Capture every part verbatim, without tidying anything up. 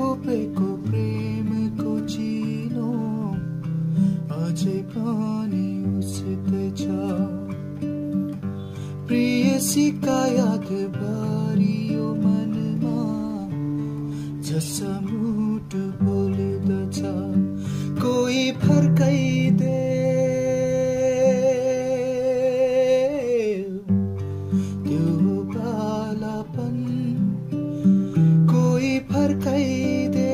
खोपेको प्रेमको चिलो अझै पनि उसितै छ। प्रेयसीका याद भरियो मनमा जसो मुटु बोल्दछ कोही फर्काइदे त्यो बालापन कोही फर्काइदे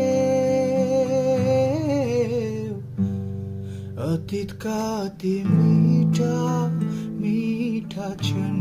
अतीतका ती मीठा मीठा क्षण